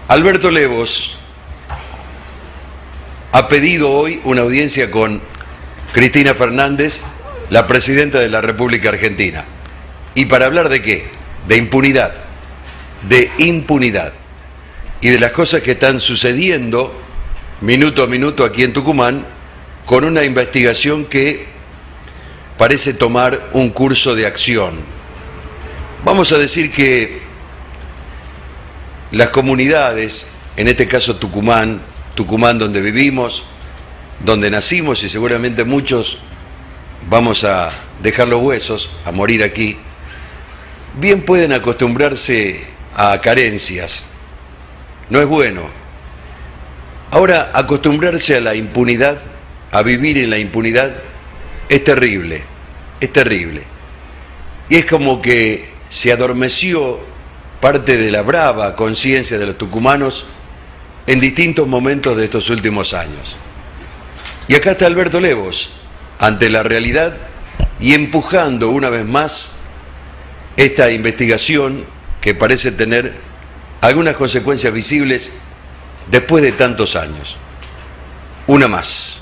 Alberto Levos ha pedido hoy una audiencia con Cristina Fernández, la presidenta de la República Argentina. ¿Y para hablar de qué? De impunidad. De impunidad. Y de las cosas que están sucediendo minuto a minuto aquí en Tucumán, con una investigación que parece tomar un curso de acción. Vamos a decir que las comunidades, en este caso Tucumán donde vivimos, donde nacimos y seguramente muchos vamos a dejar los huesos, a morir aquí, bien pueden acostumbrarse a carencias. No es bueno. Ahora, acostumbrarse a la impunidad, a vivir en la impunidad, es terrible, es terrible. Y es como que se adormeció parte de la brava conciencia de los tucumanos en distintos momentos de estos últimos años. Y acá está Alberto Levos, ante la realidad y empujando una vez más esta investigación que parece tener algunas consecuencias visibles después de tantos años. Una más.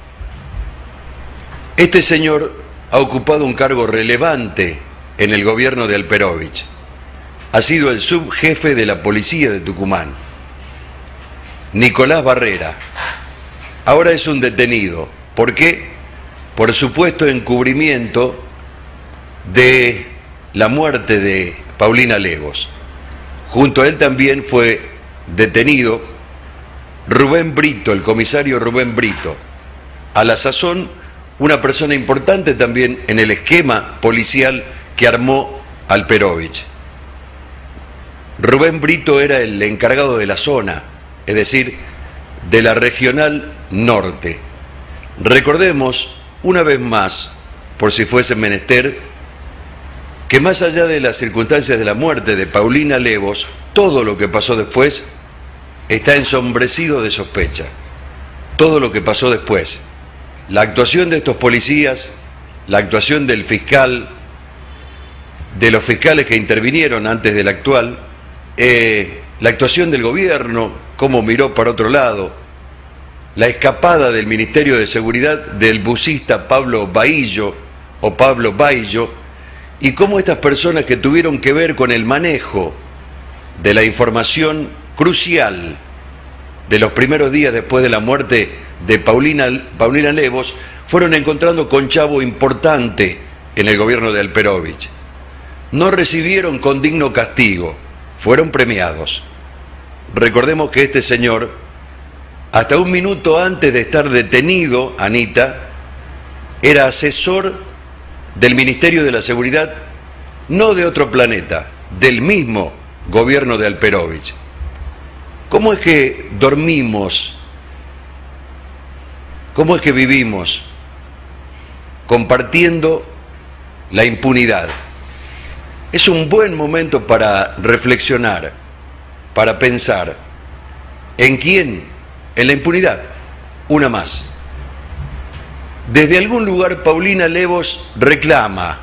Este señor ha ocupado un cargo relevante en el gobierno de Alperovich. Ha sido el subjefe de la policía de Tucumán, Nicolás Barrera. Ahora es un detenido. ¿Por qué? Por supuesto encubrimiento de la muerte de Paulina Levos. Junto a él también fue detenido Rubén Brito, el comisario Rubén Brito, a la sazón una persona importante también en el esquema policial que armó Alperovich. Rubén Brito era el encargado de la zona, es decir, de la Regional Norte. Recordemos, una vez más, por si fuese menester, que más allá de las circunstancias de la muerte de Paulina Levos, todo lo que pasó después está ensombrecido de sospecha. Todo lo que pasó después. La actuación de estos policías, la actuación del fiscal, de los fiscales que intervinieron antes del actual, la actuación del gobierno, cómo miró para otro lado, la escapada del Ministerio de Seguridad del bucista Pablo Baillo, y cómo estas personas que tuvieron que ver con el manejo de la información crucial de los primeros días después de la muerte de Paulina Levos, fueron encontrando conchavo importante en el gobierno de Alperovich. No recibieron con digno castigo, fueron premiados. Recordemos que este señor, hasta un minuto antes de estar detenido, Anita, era asesor del Ministerio de la Seguridad, no de otro planeta, del mismo gobierno de Alperovich. ¿Cómo es que dormimos? ¿Cómo es que vivimos compartiendo la impunidad? Es un buen momento para reflexionar, para pensar. ¿En quién? En la impunidad. Una más. Desde algún lugar Paulina Levos reclama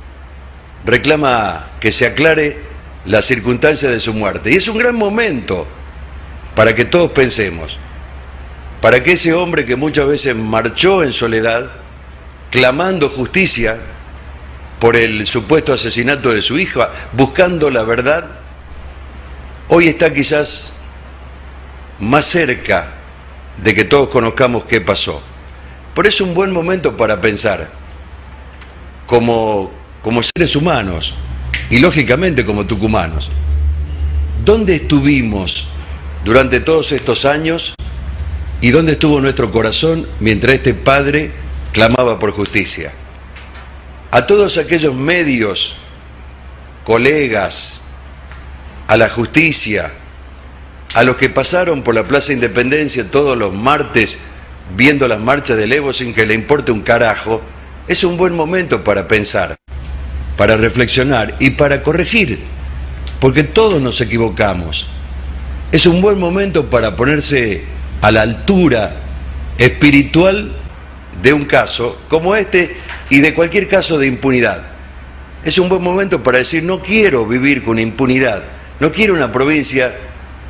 que se aclare la circunstancia de su muerte. Y es un gran momento para que todos pensemos, para que ese hombre que muchas veces marchó en soledad, clamando justicia por el supuesto asesinato de su hija, buscando la verdad, hoy está quizás más cerca de que todos conozcamos qué pasó. Por eso es un buen momento para pensar, como seres humanos, y lógicamente como tucumanos, ¿dónde estuvimos durante todos estos años y dónde estuvo nuestro corazón mientras este padre clamaba por justicia? A todos aquellos medios, colegas, a la justicia, a los que pasaron por la Plaza Independencia todos los martes viendo las marchas de Levos sin que le importe un carajo, es un buen momento para pensar, para reflexionar y para corregir, porque todos nos equivocamos. Es un buen momento para ponerse a la altura espiritual de un caso como este y de cualquier caso de impunidad. Es un buen momento para decir, no quiero vivir con impunidad, no quiero una provincia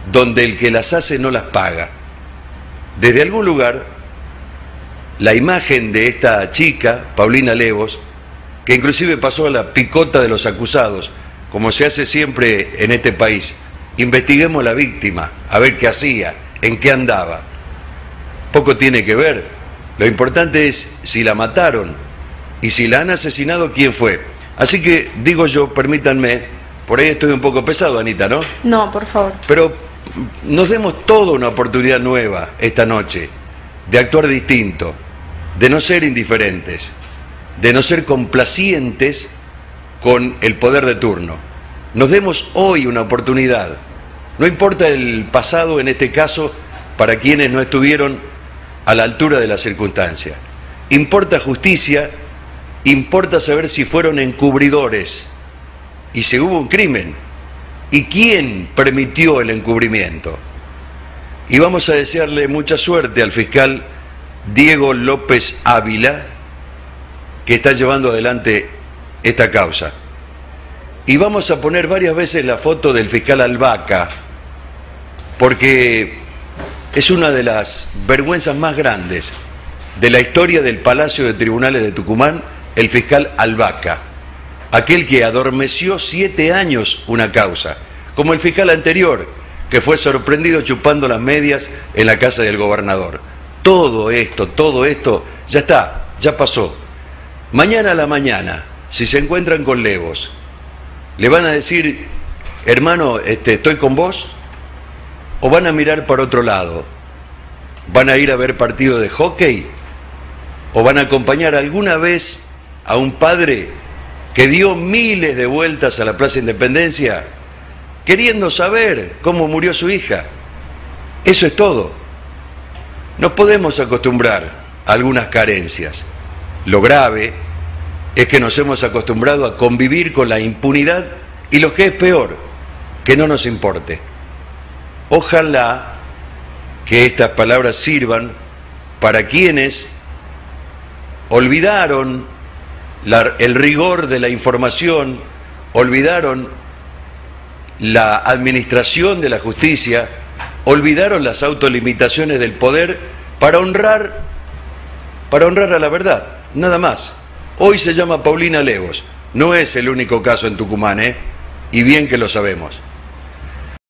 donde el que las hace no las paga. Desde algún lugar, la imagen de esta chica, Paulina Levos, que inclusive pasó a la picota de los acusados, como se hace siempre en este país, investiguemos la víctima, a ver qué hacía, en qué andaba. Poco tiene que ver. Lo importante es si la mataron y si la han asesinado, quién fue. Así que digo yo, permítanme, por ahí estoy un poco pesado, Anita, ¿no? No, por favor. Pero nos demos toda una oportunidad nueva esta noche de actuar distinto, de no ser indiferentes, de no ser complacientes con el poder de turno. Nos demos hoy una oportunidad. No importa el pasado en este caso para quienes no estuvieron a la altura de la circunstancia. Importa justicia, importa saber si fueron encubridores y si hubo un crimen y quién permitió el encubrimiento. Y vamos a desearle mucha suerte al fiscal Diego López Ávila, que está llevando adelante esta causa. Y vamos a poner varias veces la foto del fiscal Albaca, porque es una de las vergüenzas más grandes de la historia del Palacio de Tribunales de Tucumán, el fiscal Albaca, aquel que adormeció 7 años una causa, como el fiscal anterior, que fue sorprendido chupando las medias en la casa del gobernador. Todo esto, ya está, ya pasó. Mañana a la mañana, si se encuentran con Levos, le van a decir, hermano, estoy con vos, o van a mirar para otro lado. ¿Van a ir a ver partido de hockey? ¿O van a acompañar alguna vez a un padre que dio miles de vueltas a la Plaza Independencia queriendo saber cómo murió su hija? Eso es todo. Nos podemos acostumbrar a algunas carencias. Lo grave es que nos hemos acostumbrado a convivir con la impunidad y lo que es peor, que no nos importe. Ojalá que estas palabras sirvan para quienes olvidaron el rigor de la información, olvidaron la administración de la justicia, olvidaron las autolimitaciones del poder para honrar a la verdad, nada más. Hoy se llama Paulina Levos, no es el único caso en Tucumán, y bien que lo sabemos.